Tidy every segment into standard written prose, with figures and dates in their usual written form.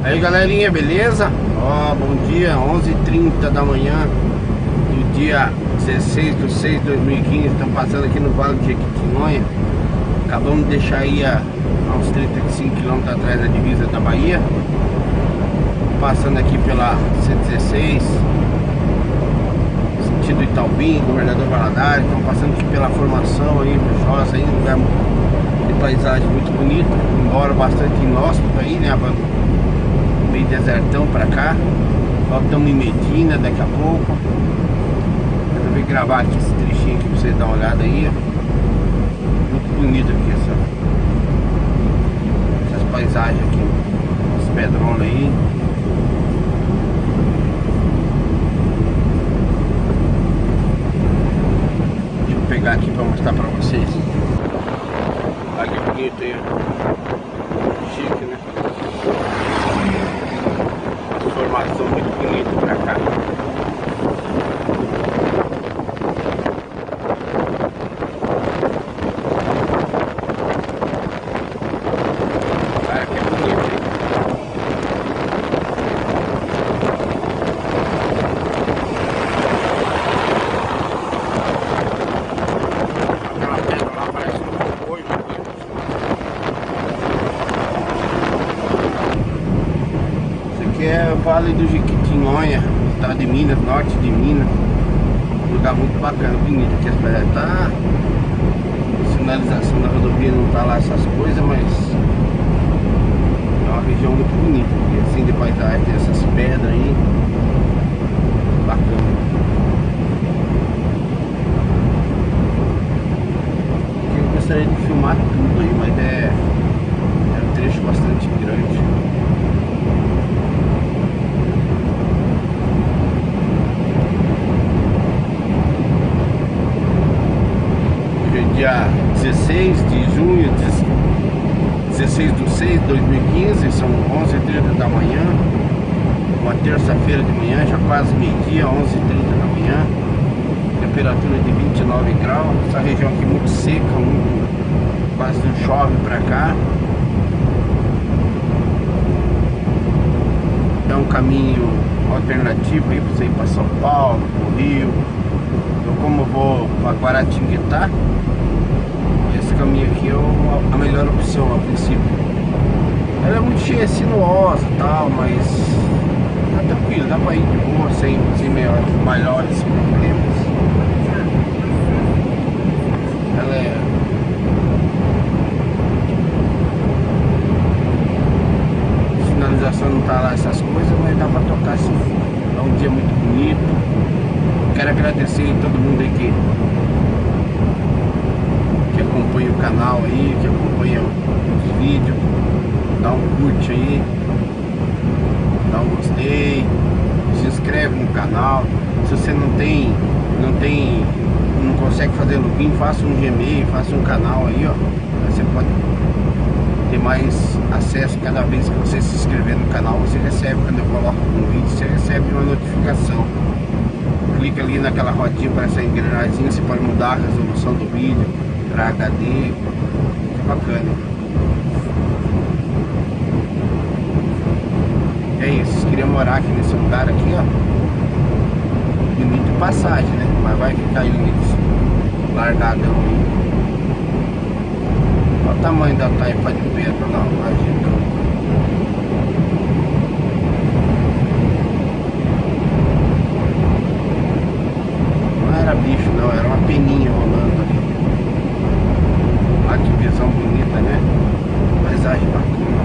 Aí galerinha, beleza? Ó, bom dia, 11h30 da manhã do dia 16/6/2015. Estamos passando aqui no Vale de Jequitinhonha. Acabamos de deixar aí a uns 35 km atrás da divisa da Bahia. Passando aqui pela 116, sentido Itaubim, Governador Valadares. Estamos passando aqui pela formação aí, Buchosa, aí, um lugar de paisagem muito bonito, embora bastante inóspito aí, né? Meio desertão pra cá. Ó, estamos em Medina daqui a pouco. Resolvi gravar aqui esse trechinho aqui pra vocês darem uma olhada aí. Muito bonito aqui essas paisagens aqui, os pedrones aí. Deixa eu pegar aqui pra mostrar pra vocês. Olha que bonito aí. Chique, né? Formação muito bonita pra cá. Olha que bonito, hein? Aquela pedra lá parece um boi. Isso aqui é o Vale do Jequitinhonha, estado de Minas, norte de Minas. Um lugar muito bacana, bonito aqui. Tá, a sinalização da rodovia não tá lá essas coisas, mas é uma região muito bonita aqui, assim, de paisagem, tem essas pedras aí. Bacana. Aqui eu gostaria de filmar tudo aí, mas é um trecho bastante grande. Dia 16 de junho, 16/6/2015, são 11h30 da manhã, uma terça-feira de manhã, já quase meio-dia, 11h30 da manhã, temperatura de 29 graus, essa região aqui muito seca, quase não chove pra cá. É um caminho alternativo aí pra você ir pra São Paulo, pro Rio. Eu, como vou pra Guaratinguetá, esse caminho aqui é a melhor opção a princípio. Ela é muito cheia, sinuosa e tal, mas tá tranquilo, dá pra ir de boa, sem maiores problemas. Ela é... A sinalização não tá lá essas coisas, mas dá pra tocar assim. É um dia muito bonito. Quero agradecer a todo mundo aí que acompanha o canal aí, que acompanha os vídeos. Dá um curte aí, dá um gostei, se inscreve no canal. Se você não consegue fazer login, faça um Gmail, faça um canal aí, ó. Você pode ter mais acesso. Cada vez que você se inscrever no canal, você recebe, quando eu coloco um vídeo, você recebe uma notificação. Clica ali naquela rodinha para essa engrenagemzinha, você pode mudar a resolução do vídeo para HD, que bacana. É isso, vocês queriam morar aqui nesse lugar aqui, ó. Limite de passagem, né? Mas vai ficar aí largadão aí. Olha o tamanho da taipa de pedra lá, imagina. Bicho não, era uma peninha rolando ali. Olha que visão bonita, né? Paisagem bacana.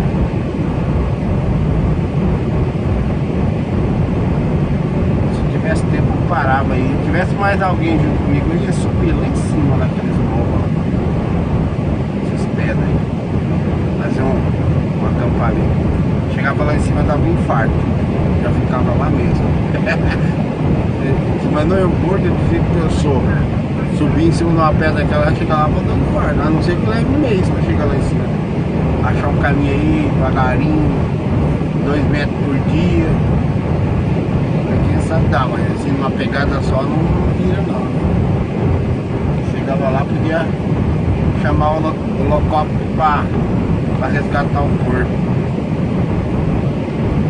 Se tivesse tempo eu parava aí. Se tivesse mais alguém junto comigo, eu ia subir lá em cima naqueles morros. Essas pedras aí. Fazer um acampamento. Chegava lá em cima, dava um infarto. Já ficava lá mesmo. Mas não, eu gordo do jeito que eu sou. Subir em cima de uma pedra daquela, chegar lá, vou dando guarda. A não ser que leve um mês pra chegar lá em cima. Achar um caminho aí, devagarinho, 2 metros por dia. Quem sabe dá, mas assim, numa pegada só não vira não. Chegava lá, podia chamar o locóptero pra resgatar o corpo.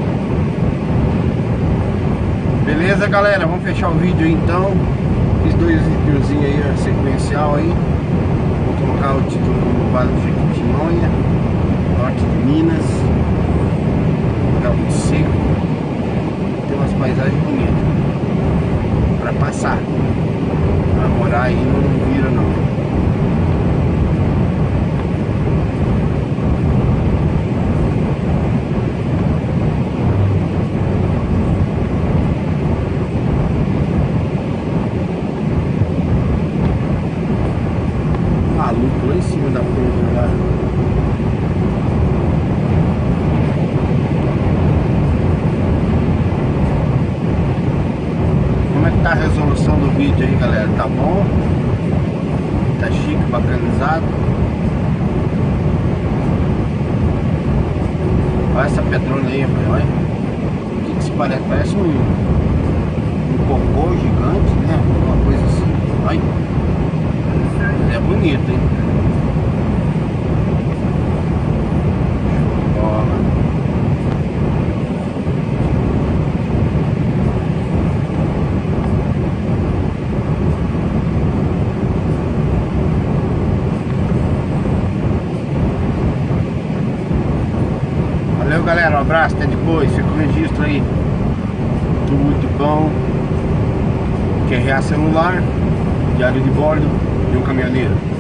Beleza, galera, vamos fechar o vídeo aí então. Fiz 2 videozinhos aí, sequencial aí. Vou colocar o título do Vale do Jequitinhonha, norte de Minas. É muito seco. Tem umas paisagens bonitas pra passar. Pra morar aí não vira não. Maluco lá em cima da ponte lá. Como é que tá a resolução do vídeo aí, galera? Tá bom? Tá chique, bacanizado. Olha essa pedrona aí, olha. O que que se parece? Parece um cocô gigante, né? Uma coisa assim. Olha. É bonito, hein? Bola. Valeu, galera, um abraço, até depois. Fica o registro aí. Tudo de bom. QRA celular, diário de bordo de um caminhoneiro.